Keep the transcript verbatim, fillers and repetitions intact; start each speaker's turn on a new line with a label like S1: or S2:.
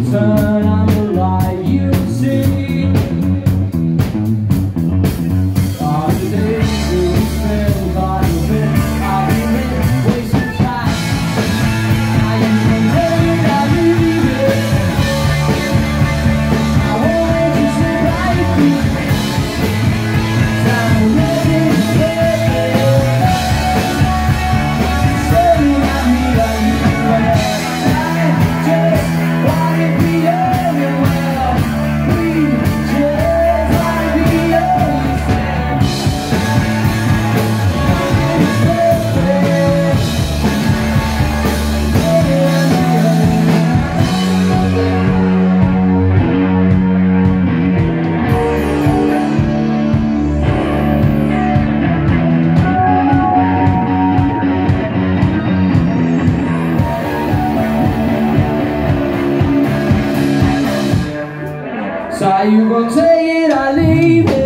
S1: turn on the light, you see all the days we spend by the bed. I've been wasting time. Now you can tell me I leave it. I want you to say right here. Time will let it slip. Say I need I need it. So you gon' take it or leave it.